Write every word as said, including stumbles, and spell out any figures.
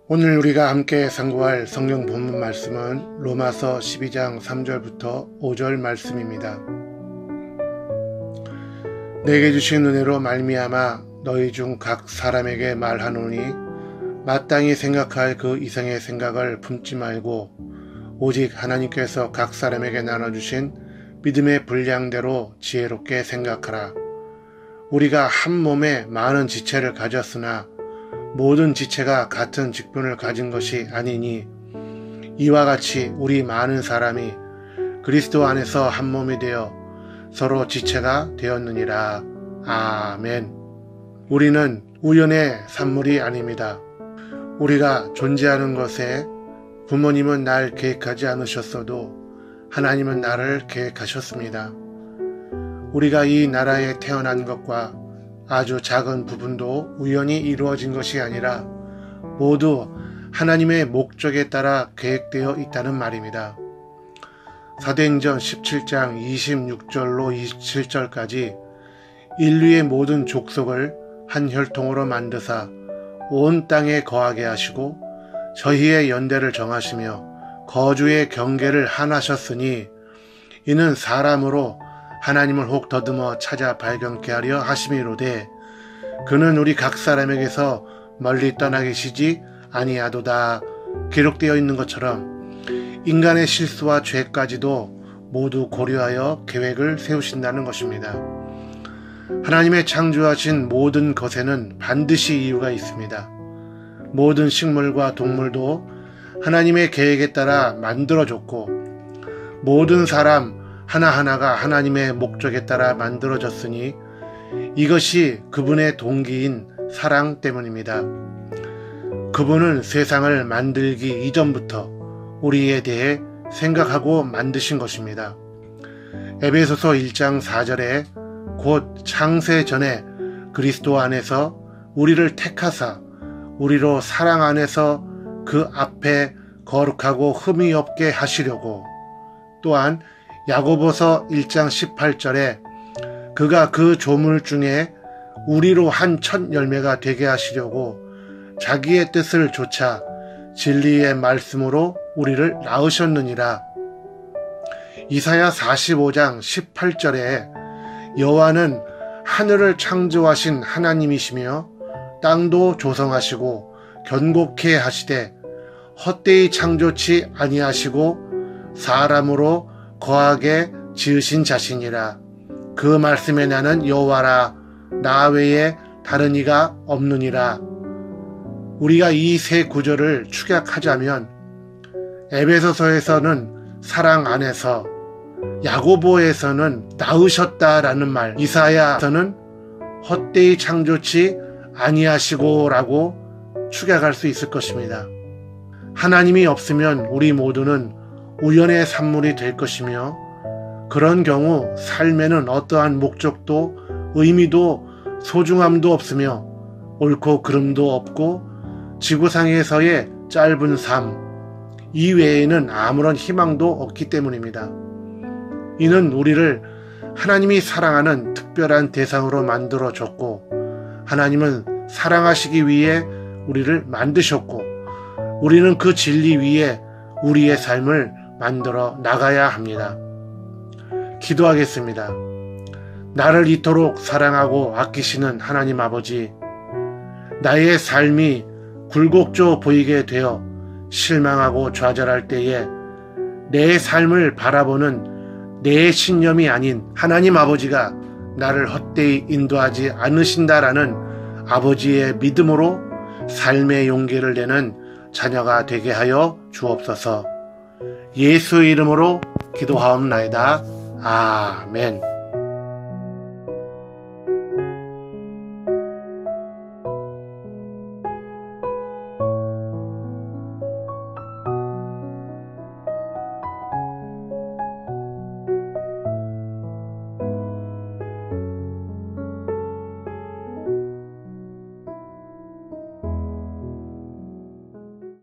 오늘 우리가 함께 상고할 성경 본문 말씀은 로마서 십이 장 삼 절부터 오 절 말씀입니다. 내게 주신 은혜로 말미암아 너희 중 각 사람에게 말하노니 마땅히 생각할 그 이상의 생각을 품지 말고 오직 하나님께서 각 사람에게 나눠주신 믿음의 분량대로 지혜롭게 생각하라. 우리가 한 몸에 많은 지체를 가졌으나 모든 지체가 같은 직분을 가진 것이 아니니 이와 같이 우리 많은 사람이 그리스도 안에서 한 몸이 되어 서로 지체가 되었느니라. 아멘. 우리는 우연의 산물이 아닙니다. 우리가 존재하는 것에 부모님은 날 계획하지 않으셨어도 하나님은 나를 계획하셨습니다. 우리가 이 나라에 태어난 것과 아주 작은 부분도 우연히 이루어진 것이 아니라 모두 하나님의 목적에 따라 계획되어 있다는 말입니다. 사도행전 십칠 장 이십육 절로 이십칠 절까지 인류의 모든 족속을 한 혈통으로 만드사 온 땅에 거하게 하시고 저희의 연대를 정하시며 거주의 경계를 하나셨으니 이는 사람으로 하나님을 혹 더듬어 찾아 발견케 하려 하심이로되 그는 우리 각 사람에게서 멀리 떠나 계시지 아니하도다. 기록되어 있는 것처럼 인간의 실수와 죄까지도 모두 고려하여 계획을 세우신다는 것입니다. 하나님의 창조하신 모든 것에는 반드시 이유가 있습니다. 모든 식물과 동물도 하나님의 계획에 따라 만들어졌고 모든 사람 하나하나가 하나님의 목적에 따라 만들어졌으니 이것이 그분의 동기인 사랑 때문입니다. 그분은 세상을 만들기 이전부터 우리에 대해 생각하고 만드신 것입니다. 에베소서 일 장 사 절에 곧 창세 전에 그리스도 안에서 우리를 택하사 우리로 사랑 안에서 그 앞에 거룩하고 흠이 없게 하시려고, 또한 야고보서 일 장 십팔 절에 그가 그 조물 중에 우리로 한 첫 열매가 되게 하시려고 자기의 뜻을 좇아 진리의 말씀으로 우리를 낳으셨느니라. 이사야 사십오 장 십팔 절에 여호와는 하늘을 창조하신 하나님이시며 땅도 조성하시고 견고케 하시되 헛되이 창조치 아니하시고 사람으로 거하게 지으신 자신이라. 그 말씀에 나는 여호와라. 나 외에 다른 이가 없느니라. 우리가 이 세 구절을 축약하자면 에베소서에서는 사랑 안에서, 야고보에서는 낳으셨다라는 말, 이사야서는 헛되이 창조치 아니하시고 라고 축약할 수 있을 것입니다. 하나님이 없으면 우리 모두는 우연의 산물이 될 것이며 그런 경우 삶에는 어떠한 목적도 의미도 소중함도 없으며 옳고 그름도 없고 지구상에서의 짧은 삶 이외에는 아무런 희망도 없기 때문입니다. 이는 우리를 하나님이 사랑하는 특별한 대상으로 만들어줬고 하나님은 사랑하시기 위해 우리를 만드셨고 우리는 그 진리 위에 우리의 삶을 만들어 나가야 합니다. 기도하겠습니다. 나를 이토록 사랑하고 아끼시는 하나님 아버지, 나의 삶이 굴곡져 보이게 되어 실망하고 좌절할 때에 내 삶을 바라보는 내 신념이 아닌 하나님 아버지가 나를 헛되이 인도하지 않으신다라는 아버지의 믿음으로 삶의 용기를 내는 자녀가 되게 하여 주옵소서. 예수의 이름으로 기도하옵나이다. 아멘.